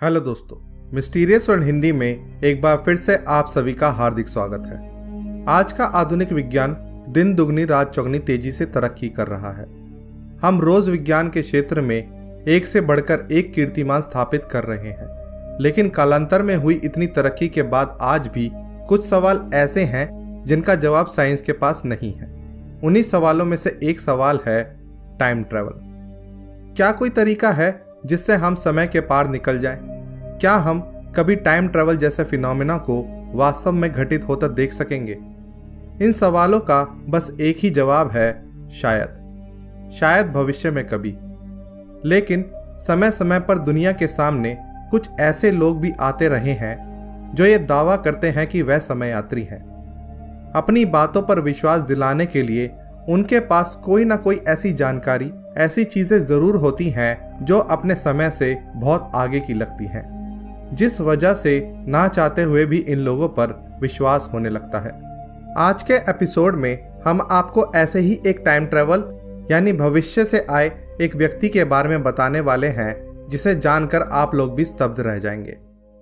Hello दोस्तों, mysterious world Hindi में एक बार फिर से आप सभी का हार्दिक स्वागत है। आज का आधुनिक विज्ञान दिन दुगनी रात चौगनी तेजी से तरक्की कर रहा है। हम रोज विज्ञान के क्षेत्र में एक से बढ़कर एक कीर्तिमान स्थापित कर रहे हैं, लेकिन कालांतर में हुई इतनी तरक्की के बाद आज भी कुछ सवाल ऐसे हैं जिनका जवाब साइंस के पास नहीं है। उन्हीं सवालों में से एक सवाल है टाइम ट्रैवल। क्या कोई तरीका है जिससे हम समय के पार निकल जाएं? क्या हम कभी टाइम ट्रैवल जैसे फिनोमेना को वास्तव में घटित होता देख सकेंगे? इन सवालों का बस एक ही जवाब है, शायद भविष्य में कभी। लेकिन समय समय पर दुनिया के सामने कुछ ऐसे लोग भी आते रहे हैं जो ये दावा करते हैं कि वह समय यात्री हैं। अपनी बातों पर विश्वास दिलाने के लिए उनके पास कोई ना कोई ऐसी जानकारी, ऐसी चीजें जरूर होती हैं जो अपने समय से बहुत आगे की लगती हैं, जिस वजह से ना चाहते हुए भी इन लोगों पर विश्वास होने लगता है। आज के एपिसोड में हम आपको ऐसे ही एक टाइम ट्रैवल यानी भविष्य से आए एक व्यक्ति के बारे में बताने वाले हैं जिसे जानकर आप लोग भी स्तब्ध रह जाएंगे।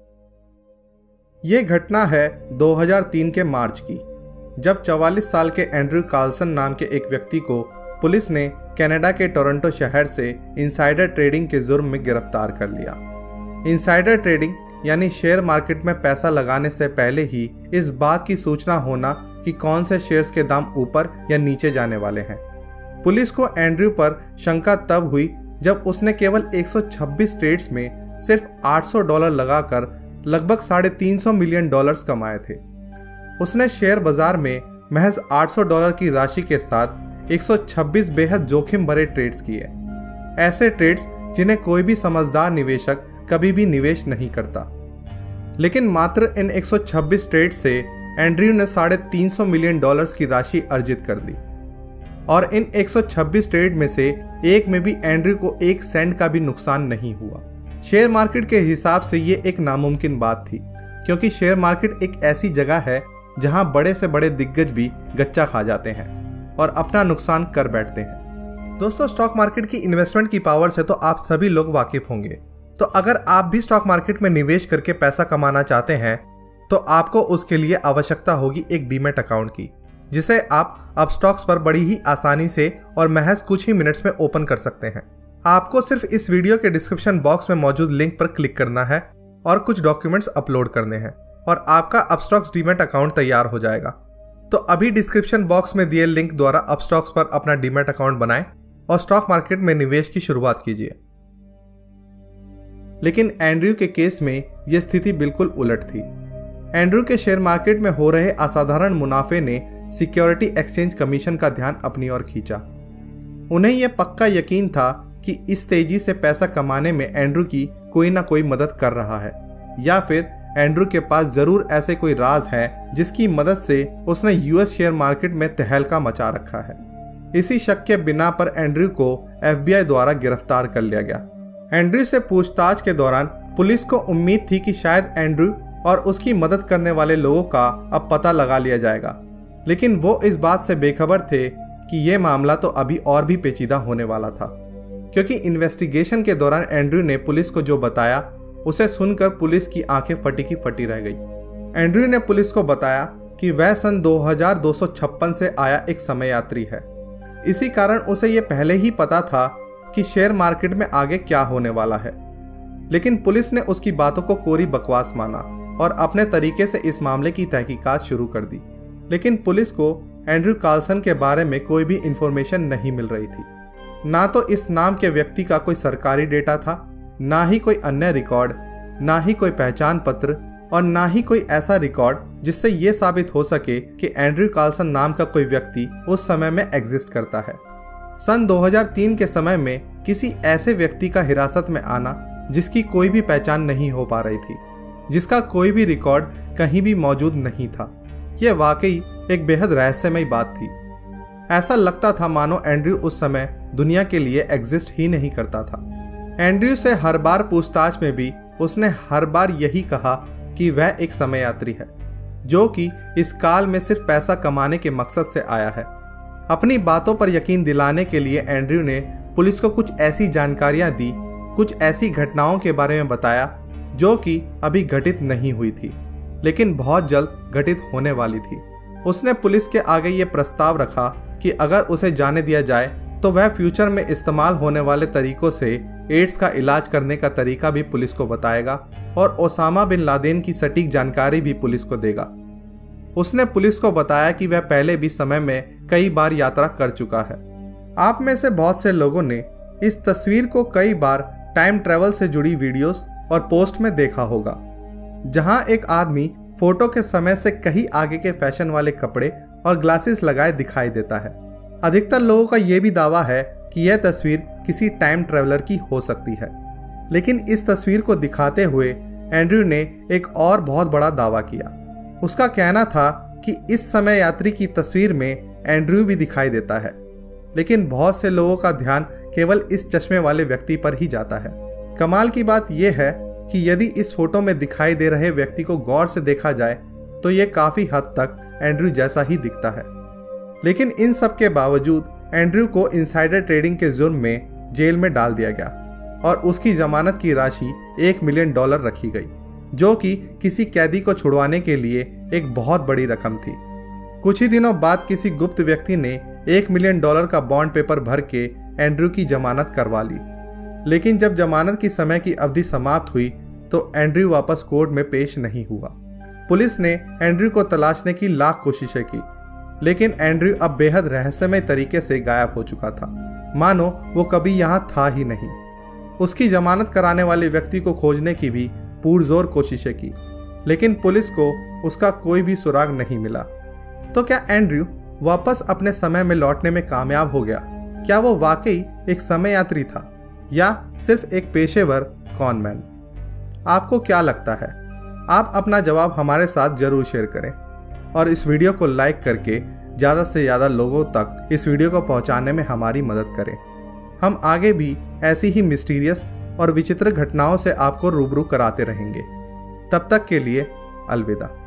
ये घटना है 2003 के मार्च की, जब 44 साल के एंड्रयू कार्लसन नाम के एक व्यक्ति को पुलिस ने कनाडा के टोरंटो शहर से इनसाइडर ट्रेडिंग के जुर्म में गिरफ्तार कर लिया। इनसाइडर ट्रेडिंग यानी शेयर मार्केट में पैसा लगाने से पहले ही इस बात की सूचना होना कि कौन से शेयर्स के दाम ऊपर या नीचे जाने वाले हैं। पुलिस को एंड्रयू पर शंका तब हुई जब उसने केवल 126 ट्रेड्स में सिर्फ $800 लगाकर लगभग $350 मिलियन कमाए थे। उसने शेयर बाजार में महज $800 की राशि के साथ 126 बेहद जोखिम भरे ट्रेड्स किए, ऐसे ट्रेड्स जिन्हें कोई भी समझदार निवेशक कभी भी निवेश नहीं करता। लेकिन मात्र इन 126 ट्रेड्स से एंड्रयू ने $350 मिलियन की राशि अर्जित कर ली, और इन 126 ट्रेड में से एक में भी एंड्रयू को 1 सेंट का भी नुकसान नहीं हुआ। शेयर मार्केट के हिसाब से ये एक नामुमकिन बात थी, क्योंकि शेयर मार्केट एक ऐसी जगह है जहां बड़े से बड़े दिग्गज भी गच्चा खा जाते हैं और अपना नुकसान कर बैठते हैं। दोस्तों, स्टॉक मार्केट की इन्वेस्टमेंट की पावर से तो आप सभी लोग वाकिफ होंगे। तो अगर आप भी स्टॉक मार्केट में निवेश करके पैसा कमाना चाहते हैं तो आपको उसके लिए आवश्यकता होगी एक डीमैट अकाउंट की, जिसे आप अब स्टॉक्स पर बड़ी ही आसानी से और महज कुछ ही मिनट्स में ओपन कर सकते हैं। आपको सिर्फ इस वीडियो के डिस्क्रिप्शन बॉक्स में मौजूद लिंक पर क्लिक करना है और कुछ डॉक्यूमेंट्स अपलोड करने हैं और आपका अपस्टॉक्स डीमैट अकाउंट तैयार हो जाएगा। तो अभी डिस्क्रिप्शन बॉक्स में दिए लिंक द्वारा अपस्टॉक्स पर अपना डीमैट अकाउंट बनाएं और स्टॉक मार्केट में निवेश की शुरुआत कीजिए। लेकिन एंड्रयू के केस में यह स्थिति बिल्कुल उलट थी। एंड्रयू के शेयर मार्केट में हो रहे असाधारण मुनाफे ने सिक्योरिटी एक्सचेंज कमीशन का ध्यान अपनी ओर खींचा। उन्हें यह पक्का यकीन था कि इस तेजी से पैसा कमाने में एंड्रयू की कोई ना कोई मदद कर रहा है, या फिर एंड्रयू के पास जरूर ऐसे कोई राज है जिसकी मदद से उसने यूएस शेयर मार्केट में तहलका मचा रखा है। इसी शक के बिना पर एंड्रयू को FBI द्वारा गिरफ्तार कर लिया गया। एंड्रयू से पूछताछ के दौरान पुलिस को उम्मीद थी कि शायद एंड्रयू और उसकी मदद करने वाले लोगों का अब पता लगा लिया जाएगा, लेकिन वो इस बात से बेखबर थे कि यह मामला तो अभी और भी पेचीदा होने वाला था, क्योंकि इन्वेस्टिगेशन के दौरान एंड्रयू ने पुलिस को जो बताया उसे सुनकर पुलिस की आंखें फटी की फटी रह गई। एंड्रयू ने पुलिस को बताया कि वह सन 2256 से आया एक समय यात्री है। इसी कारण उसे यह पहले ही पता था कि शेयर मार्केट में आगे क्या होने वाला है। लेकिन पुलिस ने उसकी बातों को कोरी बकवास माना और अपने तरीके से इस मामले की तहकीकात शुरू कर दी। लेकिन पुलिस को एंड्रयू कार्लसन के बारे में कोई भी इंफॉर्मेशन नहीं मिल रही थी। ना तो इस नाम के व्यक्ति का कोई सरकारी डेटा था, ना ही कोई अन्य रिकॉर्ड, ना ही कोई पहचान पत्र, और ना ही कोई ऐसा रिकॉर्ड जिससे यह साबित हो सके कि एंड्रयू कार्लसन नाम का कोई व्यक्ति उस समय में एग्जिस्ट करता है। सन 2003 के समय में किसी ऐसे व्यक्ति का हिरासत में आना जिसकी कोई भी पहचान नहीं हो पा रही थी, जिसका कोई भी रिकॉर्ड कहीं भी मौजूद नहीं था, यह वाकई एक बेहद रहस्यमयी बात थी। ऐसा लगता था मानो एंड्रयू उस समय दुनिया के लिए एग्जिस्ट ही नहीं करता था। एंड्रयू से हर बार पूछताछ में भी उसने हर बार यही कहा कि वह एक समय यात्री है, जो कि इस काल में सिर्फ पैसा कमाने के मकसद से आया है। अपनी बातों पर यकीन दिलाने के लिए एंड्रयू ने पुलिस को कुछ ऐसी जानकारियां दी, कुछ ऐसी घटनाओं के बारे में बताया जो कि अभी घटित नहीं हुई थी, लेकिन बहुत जल्द घटित होने वाली थी। उसने पुलिस के आगे ये प्रस्ताव रखा कि अगर उसे जाने दिया जाए तो वह फ्यूचर में इस्तेमाल होने वाले तरीकों से एड्स का इलाज करने का तरीका भी पुलिस को बताएगा और ओसामा बिन लादेन की सटीक जानकारी भी पुलिस को देगा। उसने पुलिस को बताया कि वह पहले भी समय में कई बार यात्रा कर चुका है। आप में से बहुत से लोगों ने इस तस्वीर को कई बार टाइम ट्रेवल से जुड़ी वीडियोस और पोस्ट में देखा होगा, जहां एक आदमी फोटो के समय से कहीं आगे के फैशन वाले कपड़े और ग्लासेस लगाए दिखाई देता है। अधिकतर लोगों का यह भी दावा है कि यह तस्वीर किसी टाइम ट्रेवलर की हो सकती है, लेकिन इस तस्वीर को दिखाते हुए एंड्रयू ने एक और बहुत बड़ा दावा किया। उसका कहना था कि इस समय यात्री की तस्वीर में एंड्रयू भी दिखाई देता है, लेकिन बहुत से लोगों का ध्यान केवल इस चश्मे वाले व्यक्ति पर ही जाता है। कमाल की बात यह है कि यदि इस फोटो में दिखाई दे रहे व्यक्ति को गौर से देखा जाए तो यह काफी हद तक एंड्रयू जैसा ही दिखता है। लेकिन इन सब के बावजूद एंड्रयू को इनसाइडर ट्रेडिंग के जुर्म में जेल में डाल दिया गया और उसकी जमानत की राशि $1 मिलियन रखी गई, जो कि किसी कैदी को छुड़वाने के लिए एक बहुत बड़ी रकम थी। कुछ ही दिनों बाद किसी गुप्त व्यक्ति ने $1 मिलियन का बॉन्ड पेपर भर के एंड्रयू की जमानत करवा ली, लेकिन जब जमानत की समय की अवधि समाप्त हुई तो एंड्रयू वापस कोर्ट में पेश नहीं हुआ। पुलिस ने एंड्रयू को तलाशने की लाख कोशिशें की, लेकिन एंड्रयू अब बेहद रहस्यमय तरीके से गायब हो चुका था, मानो वो कभी यहाँ था ही नहीं। उसकी जमानत कराने वाले व्यक्ति को खोजने की भी पुरजोर कोशिशें की, लेकिन पुलिस को उसका कोई भी सुराग नहीं मिला। तो क्या एंड्रयू वापस अपने समय में लौटने में कामयाब हो गया? क्या वो वाकई एक समय यात्री था या सिर्फ एक पेशेवर कॉनमैन? आपको क्या लगता है? आप अपना जवाब हमारे साथ जरूर शेयर करें और इस वीडियो को लाइक करके ज़्यादा से ज़्यादा लोगों तक इस वीडियो को पहुंचाने में हमारी मदद करें। हम आगे भी ऐसी ही मिस्टीरियस और विचित्र घटनाओं से आपको रूबरू कराते रहेंगे। तब तक के लिए अलविदा।